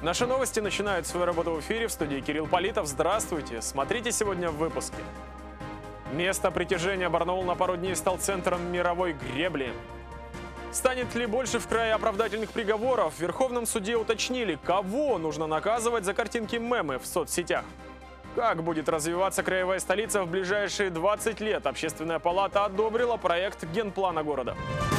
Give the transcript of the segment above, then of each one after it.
Наши новости начинают свою работу в эфире. В студии Кирилл Политов. Здравствуйте. Смотрите сегодня в выпуске. Место притяжения Барнаул на пару дней стал центром мировой гребли. Станет ли больше в крае оправдательных приговоров? В Верховном суде уточнили, кого нужно наказывать за картинки-мемы в соцсетях. Как будет развиваться краевая столица в ближайшие 20 лет? Общественная палата одобрила проект генплана города.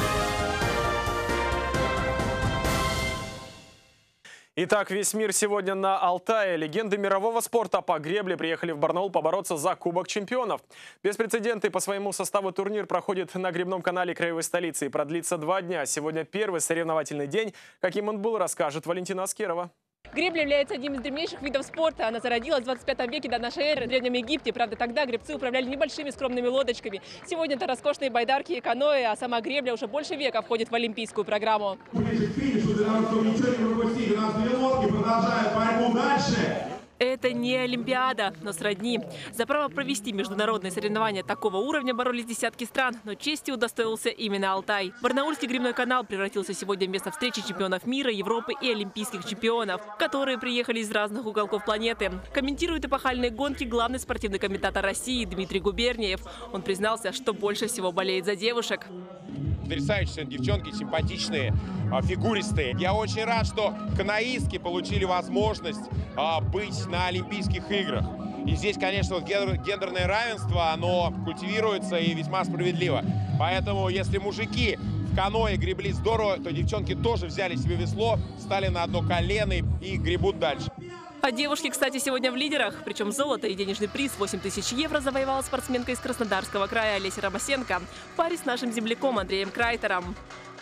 Итак, весь мир сегодня на Алтае. Легенды мирового спорта по гребле приехали в Барнаул побороться за Кубок чемпионов. Беспрецедентный по своему составу турнир проходит на гребном канале краевой столицы и продлится 2 дня. Сегодня первый соревновательный день. Каким он был, расскажет Валентина Аскерова. Гребля является одним из древнейших видов спорта. Она зародилась в 25 веке до нашей эры в Древнем Египте. Правда, тогда гребцы управляли небольшими скромными лодочками. Сегодня это роскошные байдарки и каноэ, а сама гребля уже больше века входит в олимпийскую программу. Ближе к финишу, для того, чтобы ничего не пропустить. У нас 2 лодки продолжают борьбу дальше. Это не Олимпиада, но сродни. За право провести международные соревнования такого уровня боролись десятки стран, но чести удостоился именно Алтай. Барнаульский гребной канал превратился сегодня в место встречи чемпионов мира, Европы и олимпийских чемпионов, которые приехали из разных уголков планеты. Комментирует эпохальные гонки главный спортивный комментатор России Дмитрий Губерниев. Он признался, что больше всего болеет за девушек. Потрясающие девчонки, симпатичные, фигуристые. Я очень рад, что каноистки получили возможность быть на Олимпийских играх. И здесь, конечно, гендерное равенство, оно культивируется и весьма справедливо. Поэтому, если мужики в каноэ гребли здорово, то девчонки тоже взяли себе весло, встали на одно колено и гребут дальше. А девушки, кстати, сегодня в лидерах. Причем золото и денежный приз 8000 евро завоевала спортсменка из Краснодарского края Олеся Ромасенко в паре с нашим земляком Андреем Крайтером.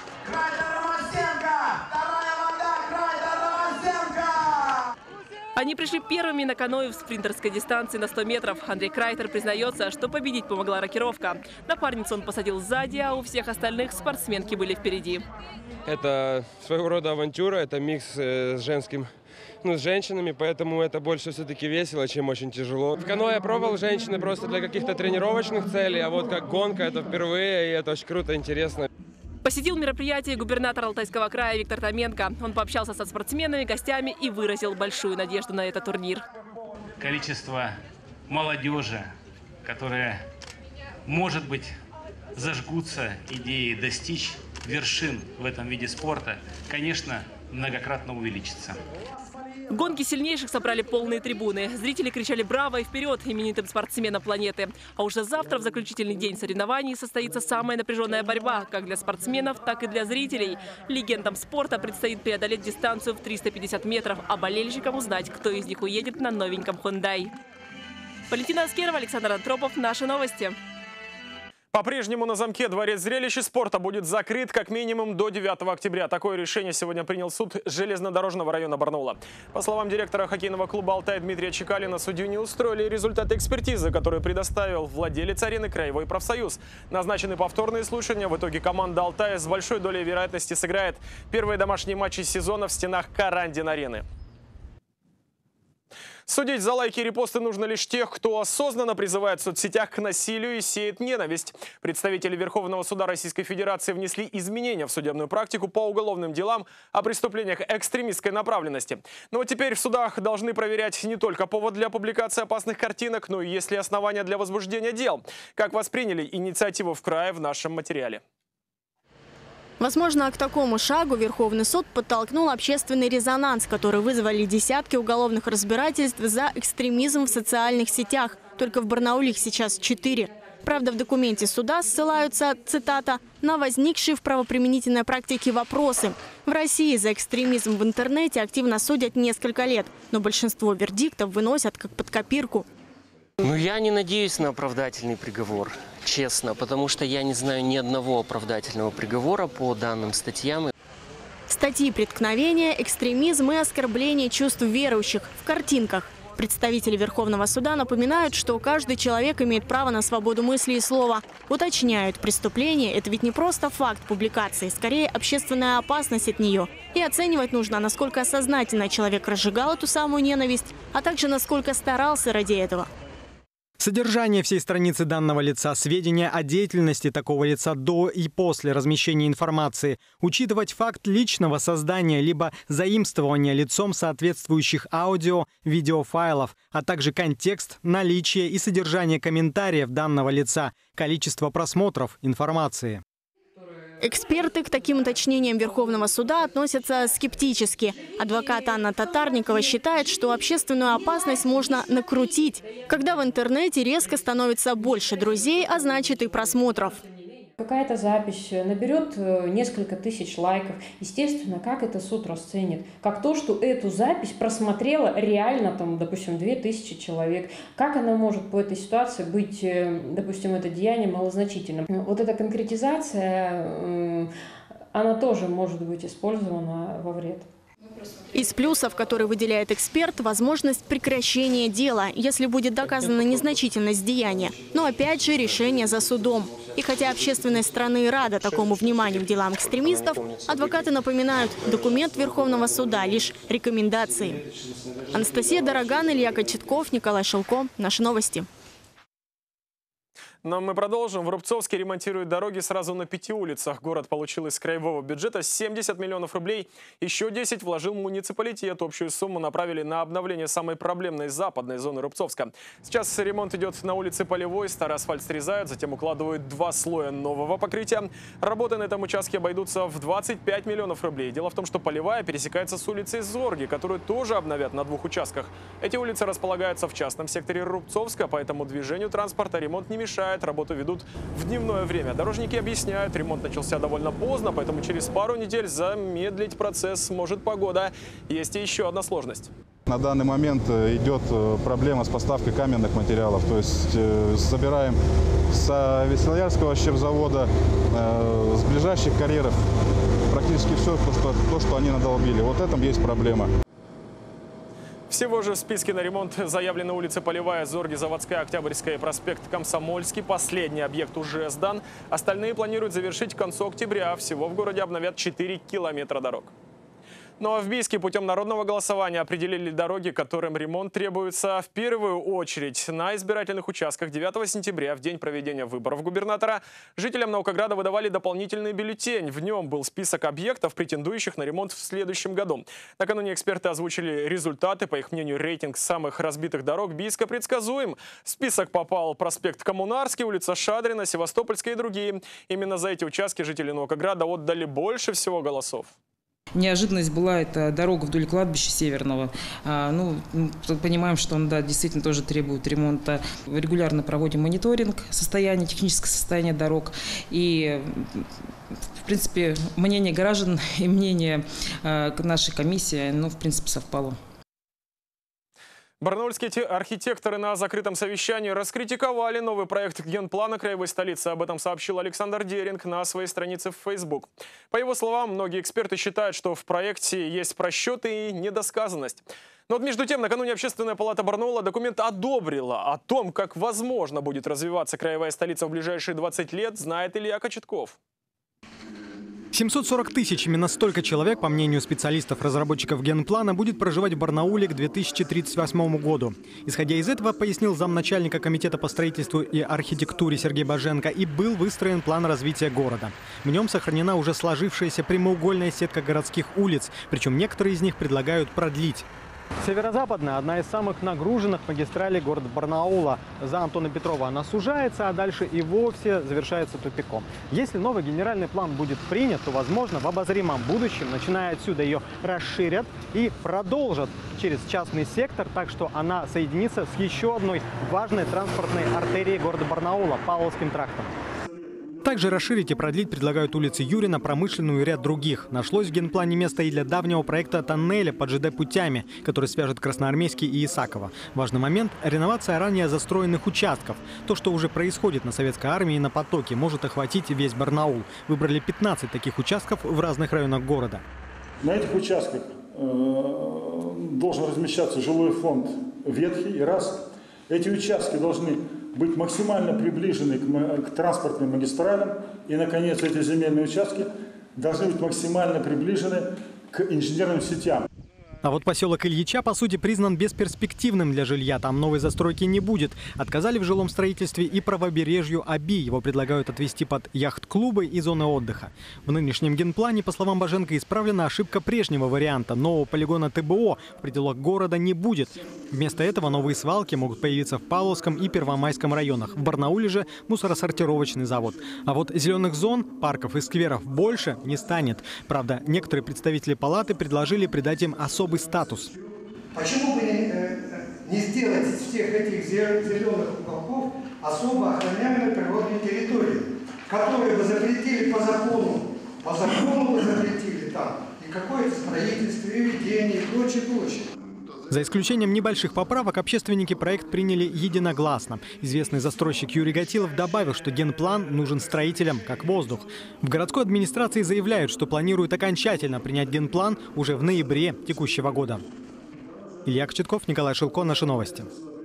Они пришли первыми на каноэ в спринтерской дистанции на 100 метров. Андрей Крайтер признается, что победить помогла рокировка. Напарницу он посадил сзади, а у всех остальных спортсменки были впереди. Это своего рода авантюра, это микс с женским. С женщинами, поэтому это больше все-таки весело, чем очень тяжело. В каноэ я пробовал женщины просто для каких-то тренировочных целей, а вот как гонка это впервые, и это очень круто, интересно. Посетил мероприятие губернатор Алтайского края Виктор Томенко. Он пообщался со спортсменами, гостями и выразил большую надежду на этот турнир. Количество молодежи, которая, может быть, зажгутся идеей достичь вершин в этом виде спорта, конечно, многократно увеличится. Гонки сильнейших собрали полные трибуны. Зрители кричали «Браво!» и «Вперед!» именитым спортсменам планеты. А уже завтра, в заключительный день соревнований, состоится самая напряженная борьба, как для спортсменов, так и для зрителей. Легендам спорта предстоит преодолеть дистанцию в 350 метров, а болельщикам узнать, кто из них уедет на новеньком Hyundai. Валентина Аскерова, Александр Антропов. Наши новости. По-прежнему на замке дворец зрелищ и спорта будет закрыт как минимум до 9 октября. Такое решение сегодня принял суд железнодорожного района Барнаула. По словам директора хоккейного клуба «Алтай» Дмитрия Чекалина, судью не устроили результаты экспертизы, которую предоставил владелец арены Краевой профсоюз. Назначены повторные слушания. В итоге команда «Алтая» с большой долей вероятности сыграет первые домашние матчи сезона в стенах Карандин-арены. Судить за лайки и репосты нужно лишь тех, кто осознанно призывает в соцсетях к насилию и сеет ненависть. Представители Верховного суда Российской Федерации внесли изменения в судебную практику по уголовным делам о преступлениях экстремистской направленности. Но вот теперь в судах должны проверять не только повод для публикации опасных картинок, но и есть ли основания для возбуждения дел. Как восприняли инициативу в крае, в нашем материале. Возможно, к такому шагу Верховный суд подтолкнул общественный резонанс, который вызвали десятки уголовных разбирательств за экстремизм в социальных сетях. Только в Барнауле их сейчас 4. Правда, в документе суда ссылаются, цитата, на возникшие в правоприменительной практике вопросы. В России за экстремизм в интернете активно судят несколько лет, но большинство вердиктов выносят как под копирку. Я не надеюсь на оправдательный приговор, честно, потому что я не знаю ни одного оправдательного приговора по данным статьям. Статьи преткновения, экстремизм и оскорбление чувств верующих в картинках. Представители Верховного суда напоминают, что каждый человек имеет право на свободу мысли и слова. Уточняют, преступление – это ведь не просто факт публикации, скорее общественная опасность от нее. И оценивать нужно, насколько сознательно человек разжигал эту самую ненависть, а также насколько старался ради этого. Содержание всей страницы данного лица, сведения о деятельности такого лица до и после размещения информации, учитывать факт личного создания либо заимствования лицом соответствующих аудио, видеофайлов, а также контекст, наличие и содержание комментариев данного лица, количество просмотров информации. Эксперты к таким уточнениям Верховного суда относятся скептически. Адвокат Анна Татарникова считает, что общественную опасность можно накрутить, когда в интернете резко становится больше друзей, а значит и просмотров. Какая-то запись наберет несколько тысяч лайков. Естественно, как это суд расценит? Как то, что эту запись просмотрела реально, там, допустим, 2000 человек. Как она может по этой ситуации быть, допустим, это деяние малозначительным? Вот эта конкретизация, она тоже может быть использована во вред. Из плюсов, которые выделяет эксперт, возможность прекращения дела, если будет доказана незначительность деяния. Но опять же решение за судом. И хотя общественная сторона и рада такому вниманию к делам экстремистов, адвокаты напоминают, документ Верховного суда – лишь рекомендации. Анастасия Дороган, Илья Кочетков, Николай Шелко. Наши новости. Но мы продолжим. В Рубцовске ремонтируют дороги сразу на 5 улицах. Город получил из краевого бюджета 70 миллионов рублей. Еще 10 вложил муниципалитет. Общую сумму направили на обновление самой проблемной западной зоны Рубцовска. Сейчас ремонт идет на улице Полевой. Старый асфальт срезают, затем укладывают 2 слоя нового покрытия. Работы на этом участке обойдутся в 25 миллионов рублей. Дело в том, что Полевая пересекается с улицей Зорги, которую тоже обновят на 2 участках. Эти улицы располагаются в частном секторе Рубцовска, поэтому движению транспорта ремонт не мешает. Работу ведут в дневное время. Дорожники объясняют, ремонт начался довольно поздно, поэтому через пару недель замедлить процесс может погода. Есть и еще одна сложность. На данный момент идет проблема с поставкой каменных материалов. То есть собираем с Веселоярского щепзавода, с ближайших карьеров практически все, то, что они надолбили. Вот в этом есть проблема. Всего же в списке на ремонт заявлены улицы Полевая, Зорги, Заводская, Октябрьская и проспект Комсомольский. Последний объект уже сдан. Остальные планируют завершить к концу октября. Всего в городе обновят 4 километра дорог. Ну а в Бийске путем народного голосования определили дороги, которым ремонт требуется в первую очередь. На избирательных участках 9 сентября, в день проведения выборов губернатора, жителям Наукограда выдавали дополнительный бюллетень. В нем был список объектов, претендующих на ремонт в следующем году. Накануне эксперты озвучили результаты. По их мнению, рейтинг самых разбитых дорог Бийска предсказуем. В список попал проспект Коммунарский, улица Шадрина, Севастопольская и другие. Именно за эти участки жители Наукограда отдали больше всего голосов. Неожиданность была это дорога вдоль кладбища Северного. Понимаем, что он действительно тоже требует ремонта. Регулярно проводим мониторинг состояния, техническое состояние дорог. И, в принципе, мнение граждан и мнение нашей комиссии, в принципе, совпало. Барнаульские архитекторы на закрытом совещании раскритиковали новый проект генплана краевой столицы. Об этом сообщил Александр Деринг на своей странице в Facebook. По его словам, многие эксперты считают, что в проекте есть просчеты и недосказанность. Но вот между тем, накануне Общественная палата Барнаула документ одобрила. О том, как возможно будет развиваться краевая столица в ближайшие 20 лет, знает Илья Кочетков. 740 тысяч, именно столько человек, по мнению специалистов-разработчиков генплана, будет проживать в Барнауле к 2038 году. Исходя из этого, пояснил замначальника комитета по строительству и архитектуре Сергей Боженко, и был выстроен план развития города. В нем сохранена уже сложившаяся прямоугольная сетка городских улиц, причем некоторые из них предлагают продлить. Северо-западная – одна из самых нагруженных магистралей города Барнаула. За Антона Петрова она сужается, а дальше и вовсе завершается тупиком. Если новый генеральный план будет принят, то, возможно, в обозримом будущем, начиная отсюда, ее расширят и продолжат через частный сектор, так что она соединится с еще одной важной транспортной артерией города Барнаула – Павловским трактом. Также расширить и продлить предлагают улицы Юрина, Промышленную и ряд других. Нашлось в генплане место и для давнего проекта тоннеля под ЖД-путями, который свяжет Красноармейский и Исаково. Важный момент – реновация ранее застроенных участков. То, что уже происходит на Советской армии и на Потоке, может охватить весь Барнаул. Выбрали 15 таких участков в разных районах города. На этих участках должен размещаться жилой фонд ветхий. Раз. Эти участки должны быть максимально приближены к транспортным магистралям. И, наконец, эти земельные участки должны быть максимально приближены к инженерным сетям. А вот поселок Ильича, по сути, признан бесперспективным для жилья. Там новой застройки не будет. Отказали в жилом строительстве и правобережью Оби. Его предлагают отвести под яхт-клубы и зоны отдыха. В нынешнем генплане, по словам Боженко, исправлена ошибка прежнего варианта. Нового полигона ТБО в пределах города не будет. Вместо этого новые свалки могут появиться в Павловском и Первомайском районах. В Барнауле же мусоросортировочный завод. А вот зеленых зон, парков и скверов больше не станет. Правда, некоторые представители палаты предложили придать им особый статус. Почему бы не сделать из всех этих зеленых уголков особо охраняемые природные территории, которые бы запретили по закону бы запретили там и какое-то строительство, и ведение, и прочее. За исключением небольших поправок, общественники проект приняли единогласно. Известный застройщик Юрий Гатилов добавил, что генплан нужен строителям как воздух. В городской администрации заявляют, что планируют окончательно принять генплан уже в ноябре текущего года. Илья Кочетков, Николай Шилко, наши новости.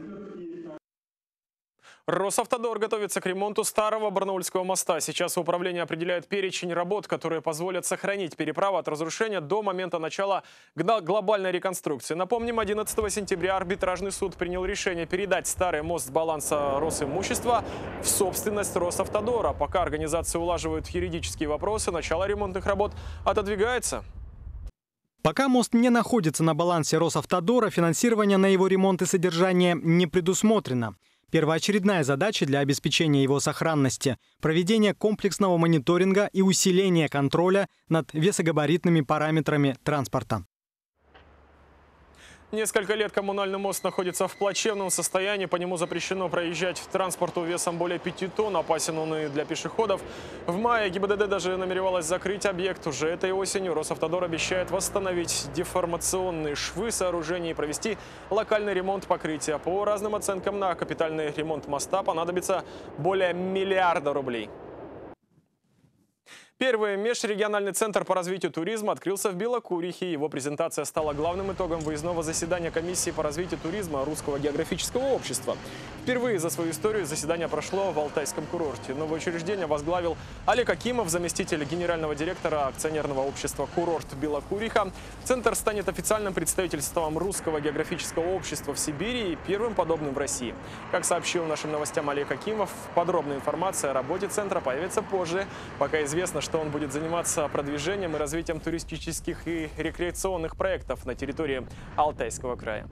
Росавтодор готовится к ремонту старого Барнаульского моста. Сейчас управление определяет перечень работ, которые позволят сохранить переправу от разрушения до момента начала глобальной реконструкции. Напомним, 11 сентября арбитражный суд принял решение передать старый мост с баланса Росимущества в собственность Росавтодора. Пока организации улаживают юридические вопросы, начало ремонтных работ отодвигается. Пока мост не находится на балансе Росавтодора, финансирование на его ремонт и содержание не предусмотрено. Первоочередная задача для обеспечения его сохранности – проведение комплексного мониторинга и усиление контроля над весогабаритными параметрами транспорта. Несколько лет коммунальный мост находится в плачевном состоянии. По нему запрещено проезжать транспорту весом более 5 тонн. Опасен он и для пешеходов. В мае ГИБДД даже намеревалась закрыть объект. Уже этой осенью Росавтодор обещает восстановить деформационные швы сооружений и провести локальный ремонт покрытия. По разным оценкам, на капитальный ремонт моста понадобится более миллиарда рублей. Первый межрегиональный центр по развитию туризма открылся в Белокурихе. Его презентация стала главным итогом выездного заседания комиссии по развитию туризма Русского географического общества. Впервые за свою историю заседание прошло в Алтайском курорте. Новое учреждение возглавил Олег Акимов, заместитель генерального директора акционерного общества «Курорт Белокуриха». Центр станет официальным представительством Русского географического общества в Сибири и первым подобным в России. Как сообщил нашим новостям Олег Акимов, подробная информация о работе центра появится позже. Пока известно, что он будет заниматься продвижением и развитием туристических и рекреационных проектов на территории Алтайского края.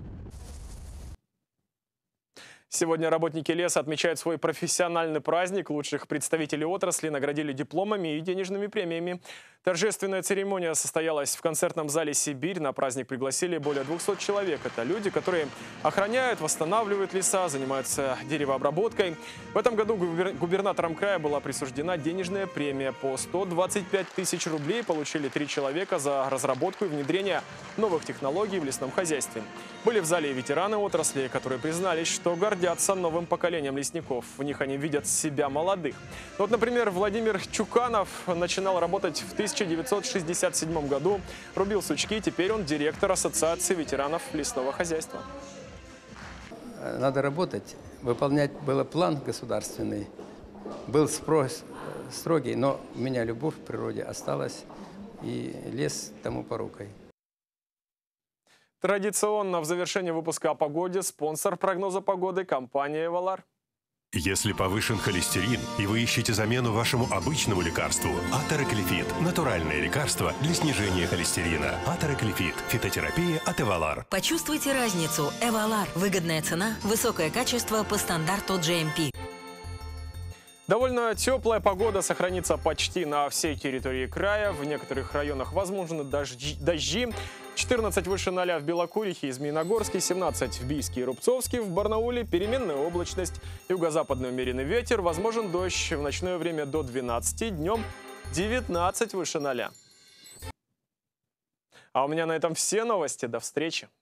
Сегодня работники леса отмечают свой профессиональный праздник. Лучших представителей отрасли наградили дипломами и денежными премиями. Торжественная церемония состоялась в концертном зале «Сибирь». На праздник пригласили более 200 человек. Это люди, которые охраняют, восстанавливают леса, занимаются деревообработкой. В этом году губернатором края была присуждена денежная премия. По 125 тысяч рублей получили 3 человека за разработку и внедрение новых технологий в лесном хозяйстве. Были в зале и ветераны отрасли, которые признались, что гордятся новым поколением лесников. В них они видят себя молодых. Вот, например, Владимир Чуканов начинал работать в 1967 году, рубил сучки, теперь он директор Ассоциации ветеранов лесного хозяйства. Надо работать, выполнять был план государственный, был спрос строгий, но у меня любовь к природе осталась, и лес тому порукой. Традиционно в завершении выпуска о погоде спонсор прогноза погоды – компания «Эвалар». Если повышен холестерин и вы ищете замену вашему обычному лекарству, Атероклефит – натуральное лекарство для снижения холестерина. Атероклефит – фитотерапия от «Эвалар». Почувствуйте разницу. «Эвалар» – выгодная цена, высокое качество по стандарту GMP. Довольно теплая погода сохранится почти на всей территории края. В некоторых районах возможны дожди. 14 выше 0 в Белокурихе и Змеиногорске, 17 в Бийске и Рубцовске. В Барнауле переменная облачность, юго-западный умеренный ветер, возможен дождь. В ночное время до 12, днем 19 выше 0. А у меня на этом все новости. До встречи.